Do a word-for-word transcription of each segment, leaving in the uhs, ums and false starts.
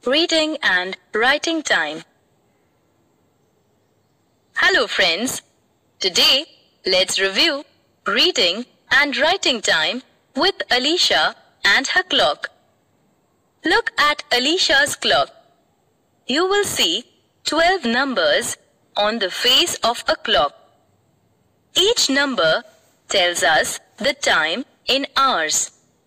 reading and writing time. Hello friends, today let's review reading and writing time with Alicia and her clock. Look at Alicia's clock. You will see twelve numbers on the face of a clock. Each number tells us the time in hours.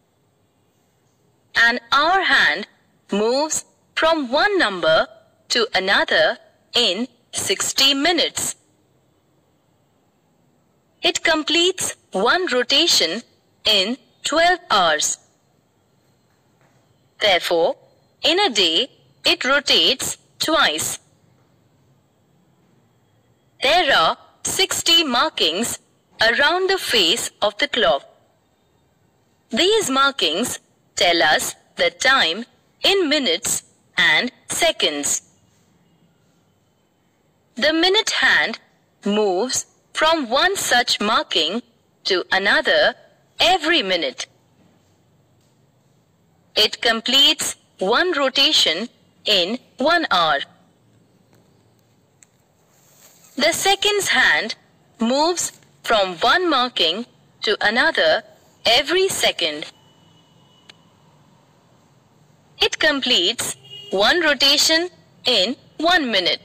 An hour hand moves from one number to another in sixty minutes. It completes one rotation in twelve hours. Therefore, in a day, it rotates twice. There are sixty markings around the face of the clock. These markings tell us the time in minutes and seconds. The minute hand moves from one such marking to another every minute. It completes one rotation in one hour. The seconds hand moves from one marking to another every second. It completes one rotation in one minute.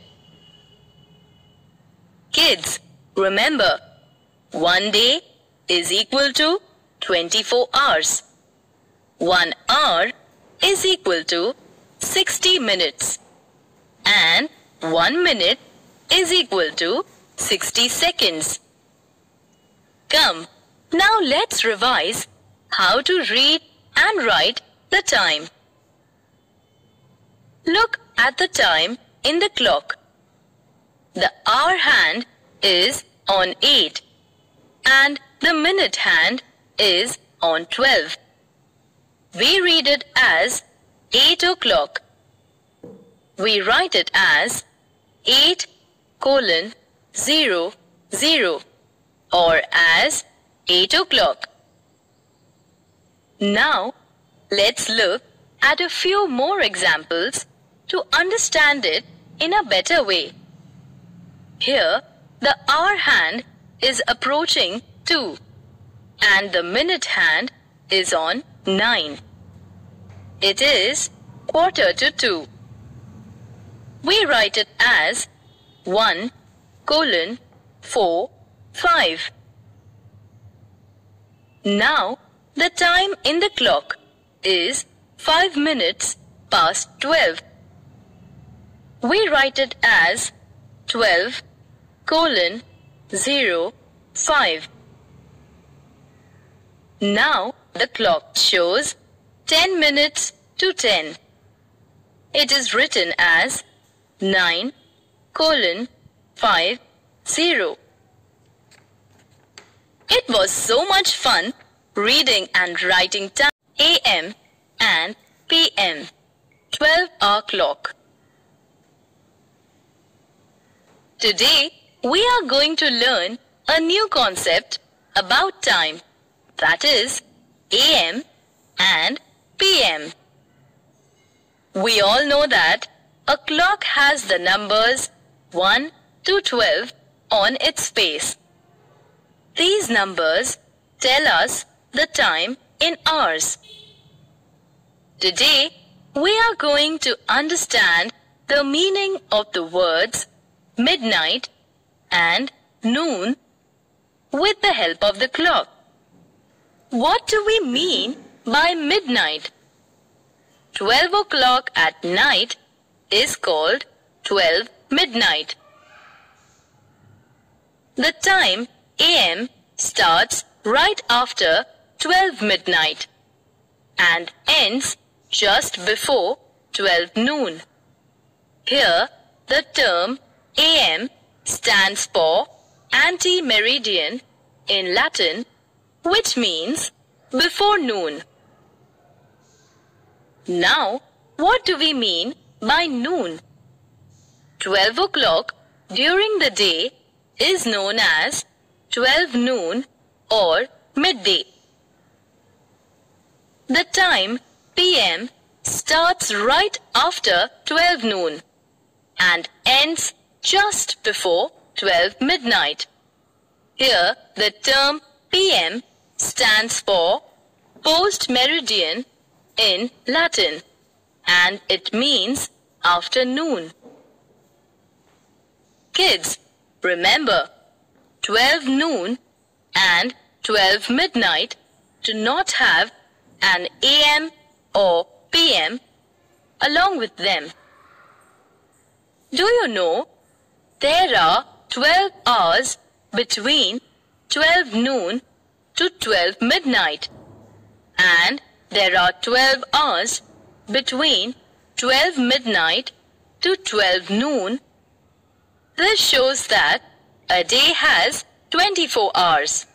Kids, remember, one day is equal to twenty-four hours. One hour is equal to sixty minutes. And one minute is equal to sixty seconds. Come, now let's revise how to read and write the time. Look at the time in the clock. The hour hand is on eight and the minute hand is on twelve. We read it as eight o'clock. We write it as eight colon zero zero or as eight o'clock. Now, let's look at a few more examples to understand it in a better way. Here, the hour hand is approaching two and the minute hand is on nine. It is quarter to two. We write it as one colon four five. Now, the time in the clock is five minutes past twelve. We write it as twelve colon zero five. Now, the clock shows ten minutes to ten. It is written as nine colon five zero. It was so much fun reading and writing time A M and P M twelve hour clock. Today, we are going to learn a new concept about time, that is A M and P M. We all know that a clock has the numbers one to twelve on its face. These numbers tell us the time in hours. Today, we are going to understand the meaning of the words midnight and noon with the help of the clock. What do we mean by midnight? twelve o'clock at night is called twelve midnight. The time A M starts right after twelve midnight and ends just before twelve noon. Here, the term A M stands for ante-meridian in Latin, which means before noon. Now, what do we mean by noon? twelve o'clock during the day is known as twelve noon or midday. The time P M starts right after twelve noon and ends just before twelve midnight. Here, the term P M stands for post-meridian in Latin, and it means afternoon. Kids, remember, twelve noon and twelve midnight do not have an A M or P M along with them. Do you know there are twelve hours between twelve noon to twelve midnight, and there are twelve hours between twelve midnight to twelve noon? This shows that a day has twenty-four hours.